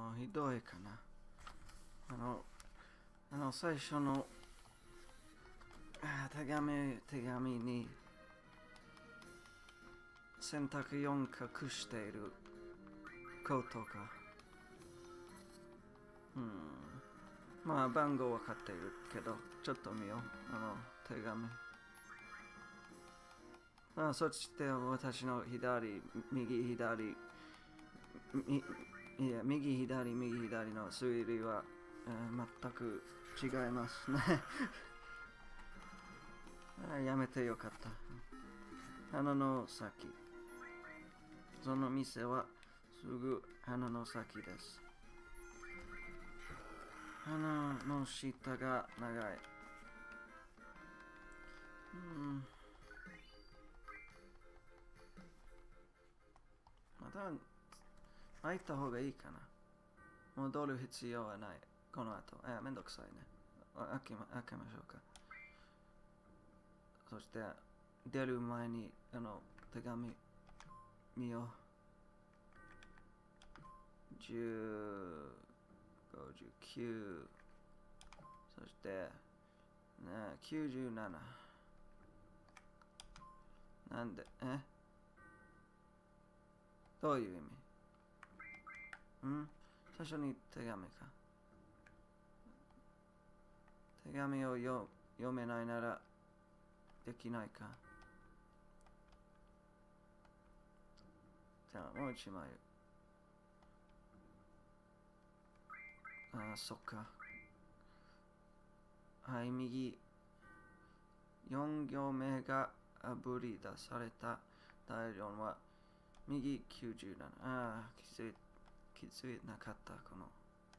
ひどいかな。最初の手紙に選択4隠していることか。まあ番号わかっているけど、ちょっと見よう。手紙。そして私の右左、右左の推理は、全く違いますね。やめてよかった。花の先。その店はすぐ花の先です。花の下が長い。また開いた方がいいかな。戻る必要はない。この後。めんどくさいね。開けましょうか。そして出る前に手紙見よう。59、そして97。なんでどういう意味？最初に手紙か。手紙を読めないならできないか。じゃあもう一枚。そっか。はい、右。4行目があぶり出された第4は右97。気づいなかった、この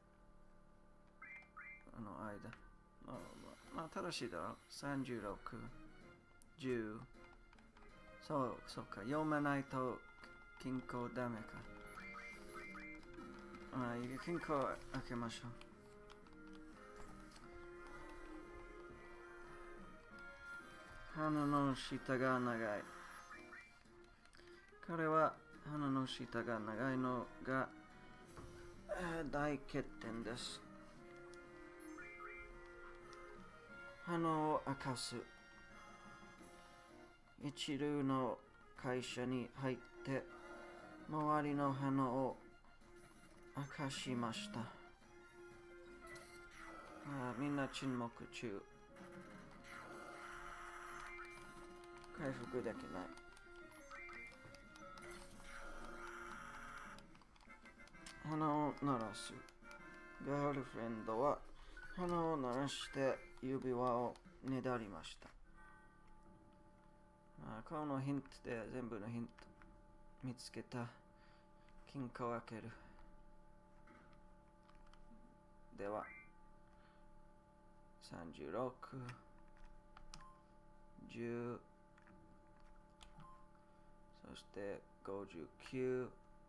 間。まあ、正しいだろ。36、10。そうか。読まないと金庫ダメか。金庫開けましょう。鼻の下が長い。彼は鼻の下が長いのが大欠点です。鼻を明かす。一流の会社に入って周りの鼻を明かしました。みんな沈黙中。回復できない。鼻を鳴らす。ガールフレンドは鼻を鳴らして指輪をねだりました。このヒントで全部のヒント見つけた。金庫を開ける。では36、10、そして59、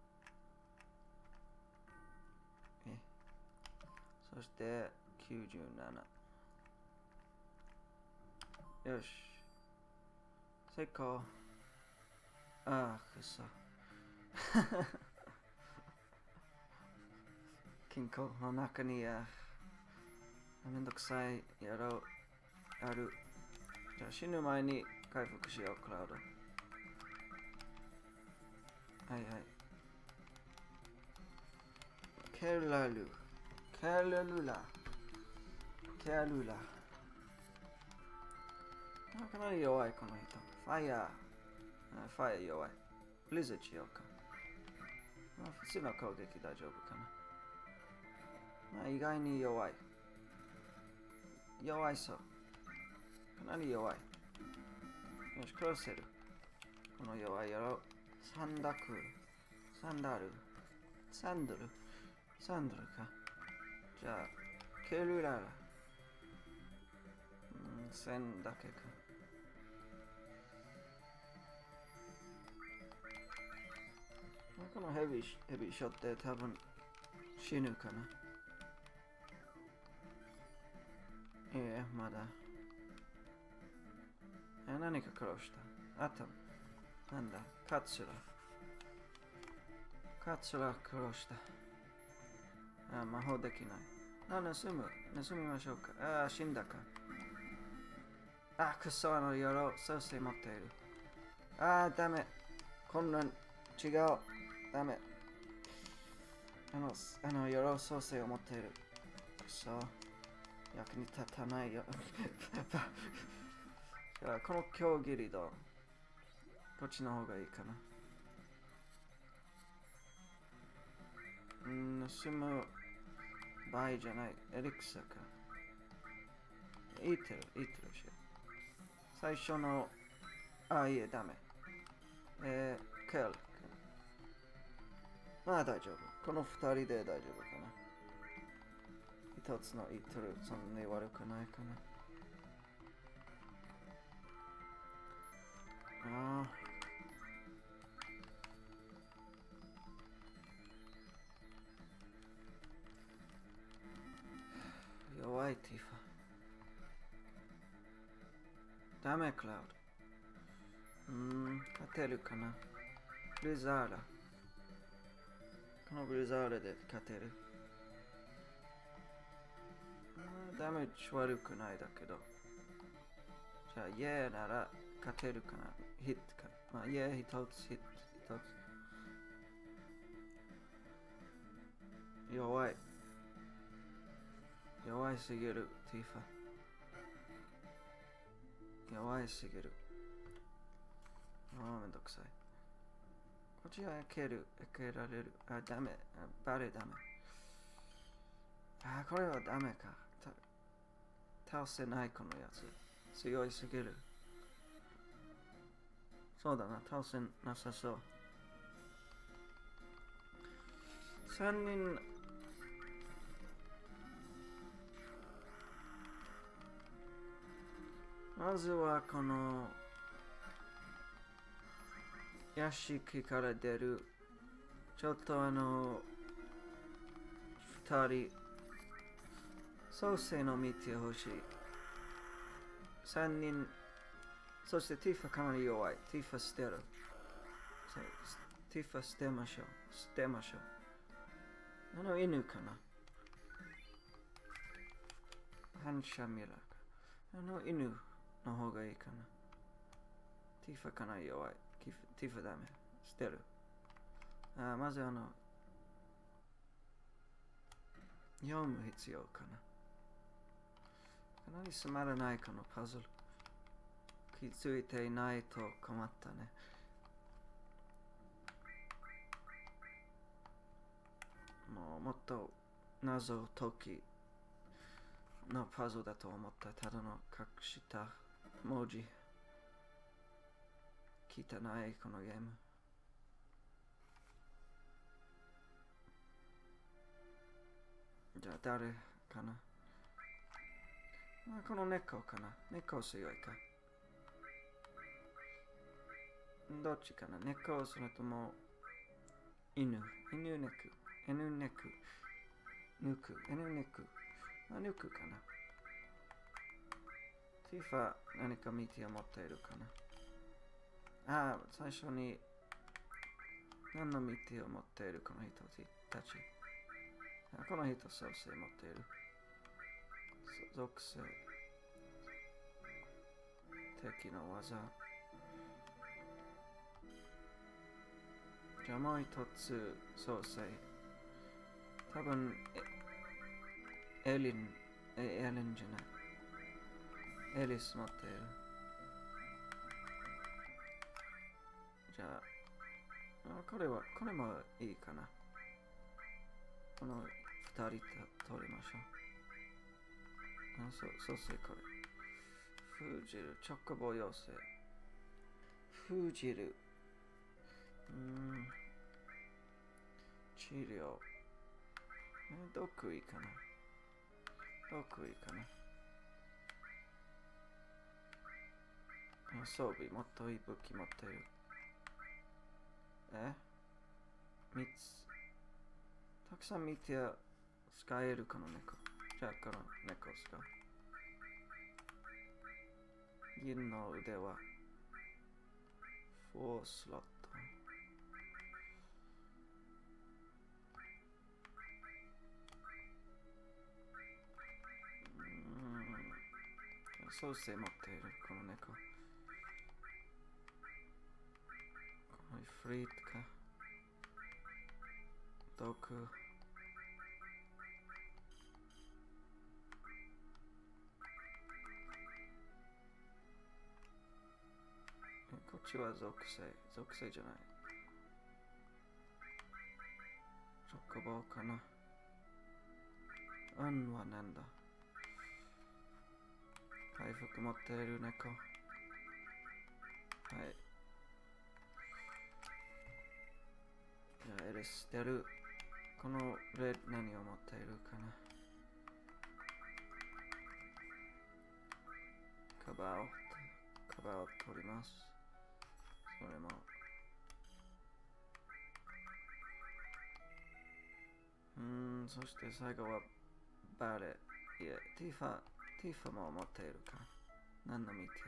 そして97。よし、成功。くそ。金庫の中にめんどくさい野郎ある。じゃあ死ぬ前に回復しよう、クラウド。はいはい。ケルラ。かなり弱い、この人。ファイヤー弱い。ブリザードしようか。普通の攻撃大丈夫かな。意外に弱い。弱いそう。かなり弱い。よし、殺せる。この弱い野郎。サンダルか。じゃあ、ケルララ。1000だけか。このヘビーショットで多分死ぬかな。まだ。何か殺した。あと、なんだ、カツラ殺した。 あ、魔法できない。あ、盗みましょうか。あ、死んだか。あ、くそ、鎧、創世持っている。あ、ダメ。こんなん、違う。ダメ。鎧、創世を持っている。くそ。役に立たないよ。じゃあ、この競技リード。こっちの方がいいかな。盗む場合じゃない。エリクサか。いいてるし。最初の、あ、いえ、ダメ。ケル。まあ大丈夫。この二人で大丈夫かな。一つのイートル、そんなに悪くないかな。ああ。弱いティファ。ダメクラウド。勝てるかな。ブリザーラ。このブリザーラで勝てる。ダメージ悪くないだけど。じゃあ、イエーなら勝てるかな。ヒットか。まあ、イエー一つヒット。一つ。弱い。弱いすぎる、ティファ。弱いすぎる。ああ、めんどくさい。こっちは開けられる。あ、ダメ。バレダメ。あ、これはダメか。倒せないこのやつ。強いすぎる。そうだな、倒せなさそう。3人。まずはこの屋敷から出る。ちょっと二人。創世の見てほしい。3人。そしてティファかなり弱い。ティファ捨てる。ティファ捨てましょう。捨てましょう。犬かな。反射ミラーか。犬の方がいいかな。ティファかなり弱い。ティファダメ。捨てる。まず読む必要かな。かなりつまらないこのパズル。気づいていないと困ったね。もっと謎解きのパズルだと思った。ただの隠した文字。汚いこのゲーム。じゃあ誰かな。この猫かな。猫強いか。どっちかな。猫それとも犬。犬猫かな。ティファ何か見て持っているかな。最初に何の見てを持っているこの人たち。この人創世持っている。属性。敵の技。じゃあもう一つ創世。多分エリンじゃない。エリス持っている。じゃあこれもいいかな。この二人取りましょう。そうせこれ。封じる。チョコボ妖精。封じる。治療。毒いいかな。装備。もっといい武器持っている。3つ。たくさん見て使えるこの猫。じゃあこの猫を使う。銀の腕は4スロット。 創生持っているこの猫。このイフリートか。毒。こっちは属性。属性じゃない。チョコボかな。アンはなんだ。回復持っている猫。はい。じゃあエレステル。このレッド何を持っているかな。カバーを取ります。それも。そして最後はバレ。いえ、ティファも持っているか。何の見て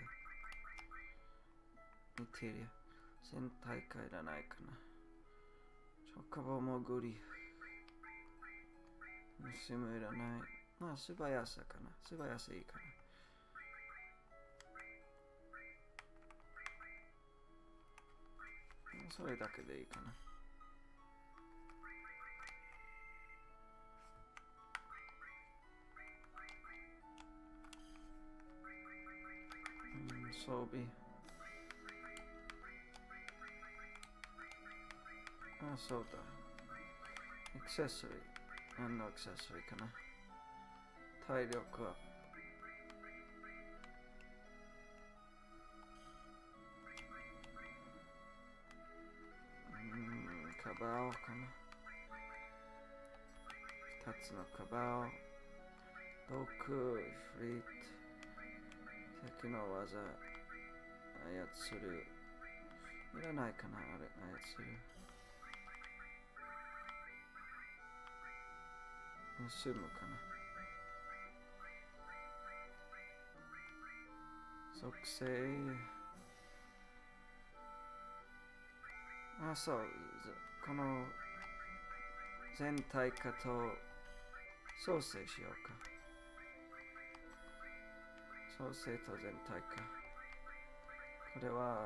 るや。全体化いらないかな。チョコボもグリ。虫もいらない。まあ、素早さかな。素早さいいかな。それだけでいいかな。装備。あ、そうだ。アクセサリー。何のアクセサリーかな。体力アップ。カバーかな。2つのカバー。毒、フリート。敵の技。操る。いらないかな、あれ、操る。盗むかな。属性。あ、そう。この全体化と創生しようか。創生と全体化。これは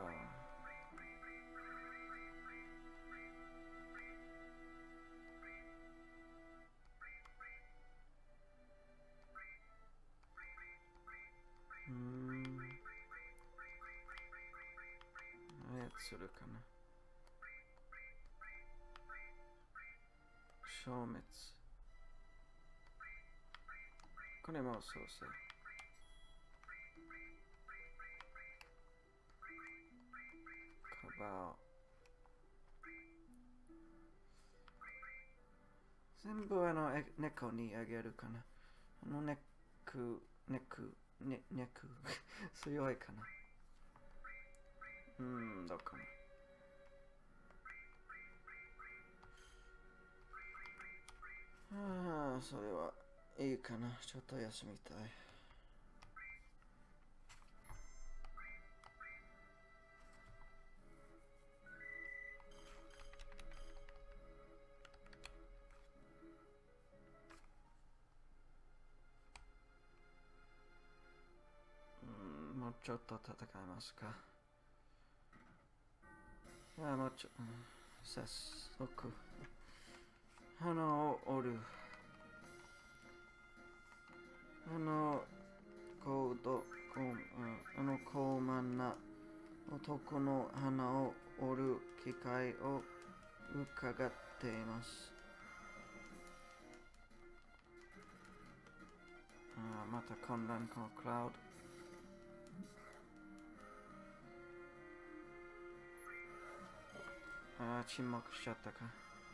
操るかな。消滅。これも創生。カバー。全部猫にあげるかな。猫強いかな。どうかな。それはいいかな。ちょっと休みたい。もうちょっと戦いますか。もうちょっと。早速。花を折る。高慢な男の花を折る機会を伺っています。また混乱このクラウド。沈黙しちゃったか。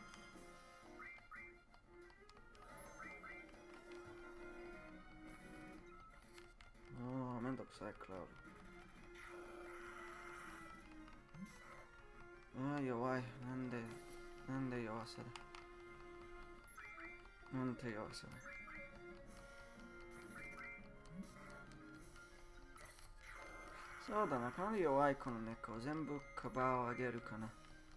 めんどくさいクラウド。弱い。なんで弱さだ。なんて弱さだ。そうだな、かなり弱いこの猫。全部カバーをあげるかな。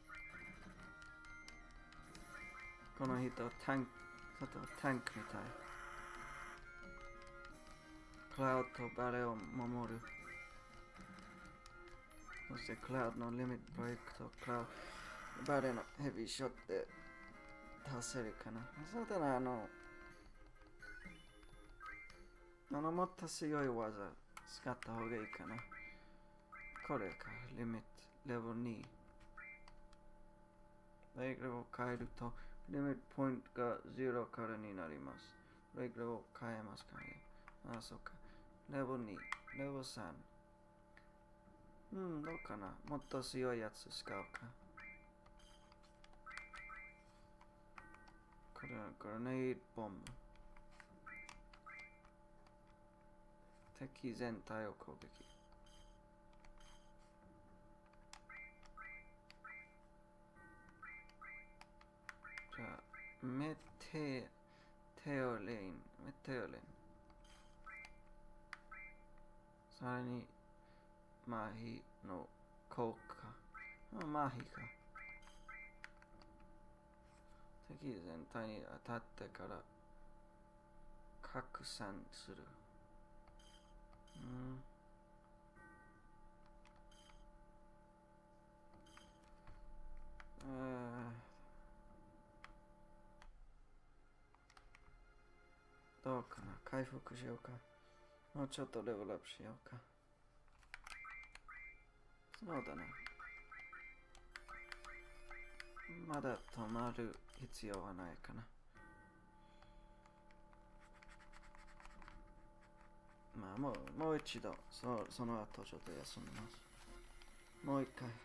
この人、タンクみたい。 クラウドとバレを守る。そしてクラウドのリミットブレイクとクラウドバレのヘビーショットで倒せるかな。そうだな、もっと強い技使った方がいいかな。これか、リミット、レベル2。レグルを変えると、リミットポイントが0からになります。レグルを変えますかね。あ、そうか。レベル2、レベル3。どうかな。もっと強いやつ使うか。これはグレネードボム。敵全体を攻撃。じゃあ、メテオレイン。それに、麻痺の効果。麻痺か。敵全体に当たってから拡散する。どうかな。回復しようか。もうちょっとレベルアップしようか。そうだな。まだ止まる必要はないかな。まあ、もう一度、その後ちょっと休みます。もう一回。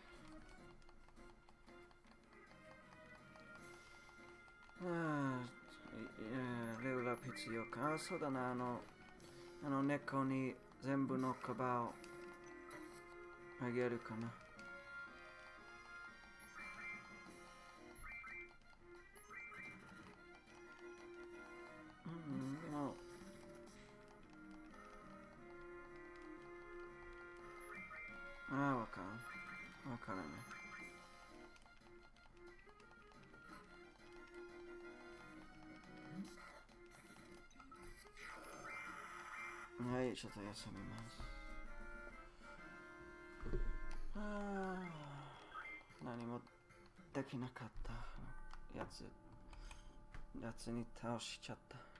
レベルアップ必要か。そうだな、猫に全部のカバをあげるかな。でも、わからない。はい、ちょっと休みます。何もできなかったやつに倒しちゃった。